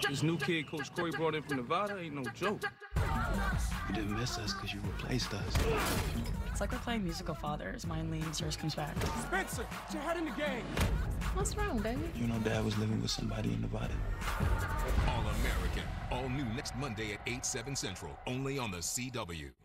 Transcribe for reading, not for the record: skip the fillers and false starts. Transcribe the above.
This new kid Coach Corey brought in from Nevada ain't no joke. You didn't miss us because you replaced us. It's like we're playing musical fathers. Mine leaves, yours comes back. Spencer, get your head in the game. What's wrong, baby? You know Dad was living with somebody in Nevada. All American, all new next Monday at 8, 7 Central, only on the CW.